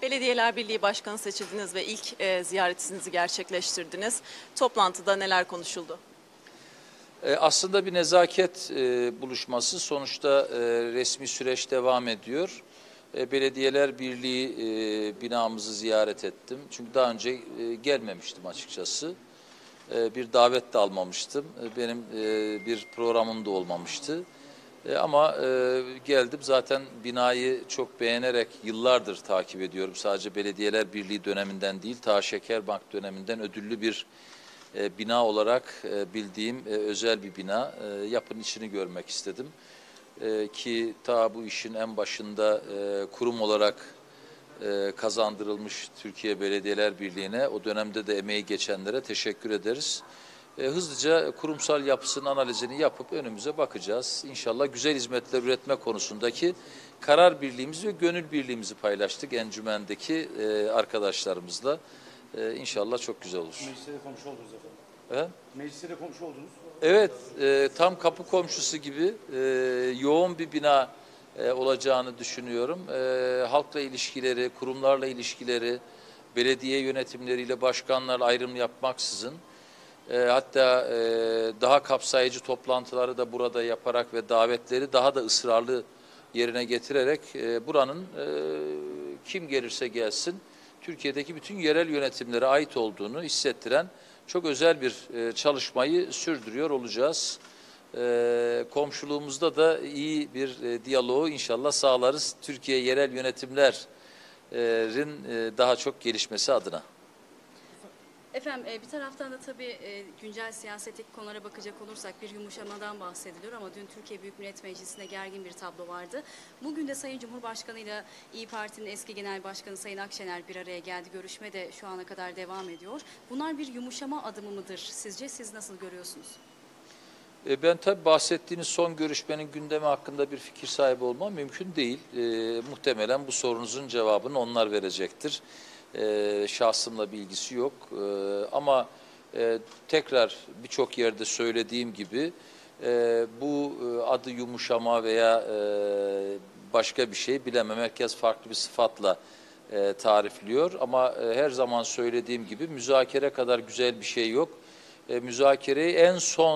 Belediyeler Birliği Başkanı seçildiniz ve ilk ziyaretinizi gerçekleştirdiniz. Toplantıda neler konuşuldu? Aslında bir nezaket buluşması. Sonuçta resmi süreç devam ediyor. Belediyeler Birliği binamızı ziyaret ettim. Çünkü daha önce gelmemiştim açıkçası. Bir davet de almamıştım. Benim bir programım da olmamıştı. Ama geldim, zaten binayı çok beğenerek yıllardır takip ediyorum. Sadece Belediyeler Birliği döneminden değil, ta Şekerbank döneminden ödüllü bir bina olarak bildiğim özel bir bina. Yapının içini görmek istedim. Ki ta bu işin en başında kurum olarak kazandırılmış Türkiye Belediyeler Birliği'ne, o dönemde de emeği geçenlere teşekkür ederiz. Hızlıca kurumsal yapısının analizini yapıp önümüze bakacağız. İnşallah güzel hizmetler üretme konusundaki karar birliğimizi ve gönül birliğimizi paylaştık encümendeki arkadaşlarımızla. İnşallah çok güzel olur. Mecliste de komşu oldunuz efendim. He? Mecliste de komşu oldunuz. Evet, tam kapı komşusu gibi yoğun bir bina olacağını düşünüyorum. Halkla ilişkileri, kurumlarla ilişkileri, belediye yönetimleriyle, başkanlarla ayrım yapmaksızın, hatta daha kapsayıcı toplantıları da burada yaparak ve davetleri daha da ısrarlı yerine getirerek buranın kim gelirse gelsin Türkiye'deki bütün yerel yönetimlere ait olduğunu hissettiren çok özel bir çalışmayı sürdürüyor olacağız. Komşuluğumuzda da iyi bir diyaloğu inşallah sağlarız. Türkiye yerel yönetimlerin daha çok gelişmesi adına. Efendim bir taraftan da tabii güncel siyasetteki konulara bakacak olursak bir yumuşamadan bahsediliyor ama dün Türkiye Büyük Millet Meclisi'nde gergin bir tablo vardı. Bugün de Sayın Cumhurbaşkanı ile İYİ Parti'nin eski Genel Başkanı Sayın Akşener bir araya geldi. Görüşme de şu ana kadar devam ediyor. Bunlar bir yumuşama adımı mıdır sizce? Siz nasıl görüyorsunuz? Ben tabii bahsettiğiniz son görüşmenin gündemi hakkında bir fikir sahibi olmam mümkün değil. Muhtemelen bu sorunuzun cevabını onlar verecektir. Şahsımla bir ilgisi yok. Ama tekrar birçok yerde söylediğim gibi bu adı yumuşama veya başka bir şey bilemem. Herkes farklı bir sıfatla tarifliyor. Ama her zaman söylediğim gibi müzakere kadar güzel bir şey yok. Müzakereyi en son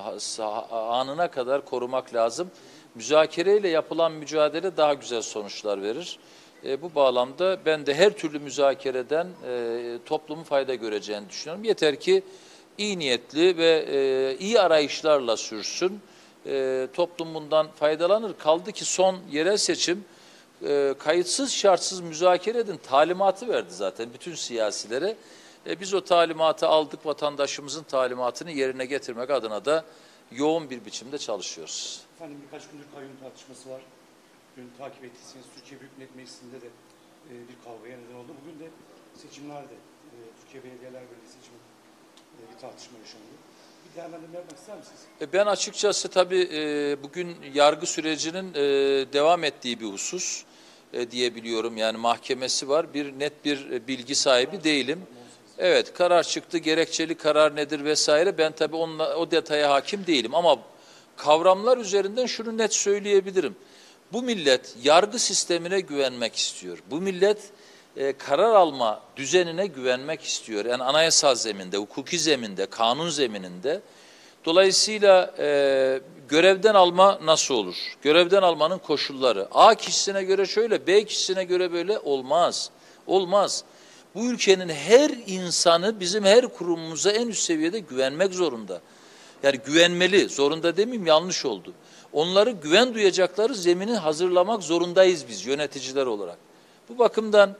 anına kadar korumak lazım. Müzakereyle yapılan mücadele daha güzel sonuçlar verir. Bu bağlamda ben de her türlü müzakereden toplumun fayda göreceğini düşünüyorum. Yeter ki iyi niyetli ve iyi arayışlarla sürsün. Toplum bundan faydalanır. Kaldı ki son yerel seçim kayıtsız şartsız müzakere edin talimatı verdi zaten bütün siyasilere. Biz o talimatı aldık, vatandaşımızın talimatını yerine getirmek adına da yoğun bir biçimde çalışıyoruz. Efendim birkaç gündür kayyum tartışması var. Dün takip ettiyseniz Türkiye Büyük Millet Meclisi'nde de bir kavgaya neden oldu. Bugün de seçimlerde Türkiye Belediyeler Birliği seçimi bir tartışma yaşandı. Bir değerlendirme yapmak ister misiniz? Ben açıkçası tabii bugün yargı sürecinin devam ettiği bir husus diye biliyorum. Yani mahkemesi var. Net bir bilgi sahibi değilim. Evet, karar çıktı. Gerekçeli karar nedir vesaire. Ben tabii o detaya hakim değilim ama kavramlar üzerinden şunu net söyleyebilirim. Bu millet yargı sistemine güvenmek istiyor. Bu millet karar alma düzenine güvenmek istiyor. Yani anayasal zeminde, hukuki zeminde, kanun zemininde. Dolayısıyla görevden alma nasıl olur? Görevden almanın koşulları. A kişisine göre şöyle, B kişisine göre böyle olmaz. Olmaz. Bu ülkenin her insanı bizim her kurumumuza en üst seviyede güvenmek zorunda. Yani güvenmeli, zorunda demeyeyim, yanlış oldu. Onları güven duyacakları zemini hazırlamak zorundayız biz yöneticiler olarak. Bu bakımdan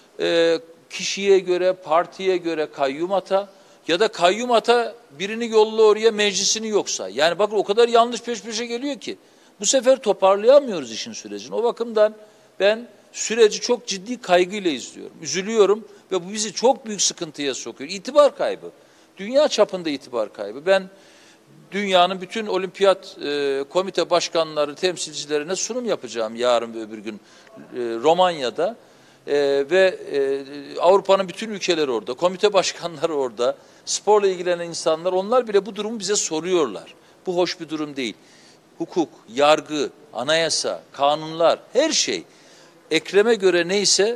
kişiye göre, partiye göre kayyum ata ya da kayyum ata birini yolla oraya, meclisini yoksa. Yani bakın o kadar yanlış peş peşe geliyor ki bu sefer toparlayamıyoruz işin sürecini. O bakımdan ben süreci çok ciddi kaygıyla izliyorum. Üzülüyorum ve bu bizi çok büyük sıkıntıya sokuyor. İtibar kaybı. Dünya çapında itibar kaybı. Ben dünyanın bütün olimpiyat komite başkanları, temsilcilerine sunum yapacağım yarın ve öbür gün Romanya'da. Ve Avrupa'nın bütün ülkeleri orada, komite başkanları orada, sporla ilgilenen insanlar, onlar bile bu durumu bize soruyorlar. Bu hoş bir durum değil. Hukuk, yargı, anayasa, kanunlar, her şey Ekrem'e göre neyse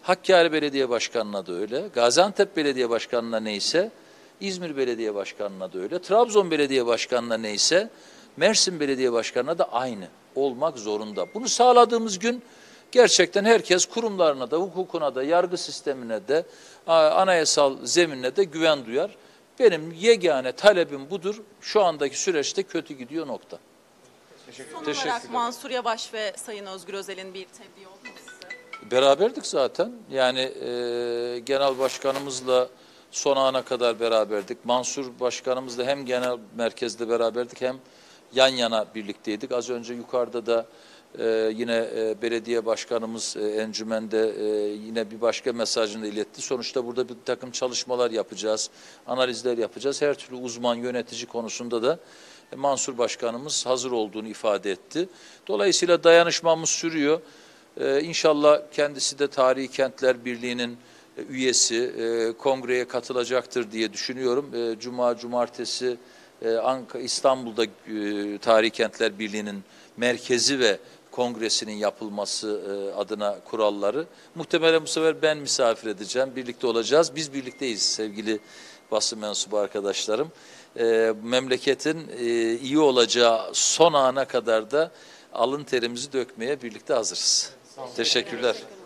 Hakkari Belediye Başkanı'na da öyle. Gaziantep Belediye Başkanı'na neyse, İzmir Belediye Başkanı'na da öyle. Trabzon Belediye Başkanı'na neyse, Mersin Belediye Başkanı'na da aynı olmak zorunda. Bunu sağladığımız gün gerçekten herkes kurumlarına da, hukukuna da, yargı sistemine de, anayasal zeminine de güven duyar. Benim yegane talebim budur. Şu andaki süreçte kötü gidiyor, nokta. Son Teşekkürler. olarak Mansur Yavaş ve Sayın Özgür Özel'in bir tebliğ oldu mu size? Beraberdik zaten. Yani genel başkanımızla son ana kadar beraberdik. Mansur başkanımızla hem genel merkezde beraberdik hem yan yana birlikteydik. Az önce yukarıda da yine belediye başkanımız encümende yine bir başka mesajını iletti. Sonuçta burada bir takım çalışmalar yapacağız, analizler yapacağız. Her türlü uzman yönetici konusunda da Mansur başkanımız hazır olduğunu ifade etti. Dolayısıyla dayanışmamız sürüyor. İnşallah kendisi de Tarihi Kentler Birliği'nin üyesi, kongreye katılacaktır diye düşünüyorum. Cumartesi İstanbul'da Tarihi Kentler Birliği'nin merkezi ve kongresinin yapılması adına kuralları. Muhtemelen bu sefer ben misafir edeceğim, birlikte olacağız. Biz birlikteyiz sevgili basın mensubu arkadaşlarım. Memleketin iyi olacağı son ana kadar da alın terimizi dökmeye birlikte hazırız. Teşekkürler.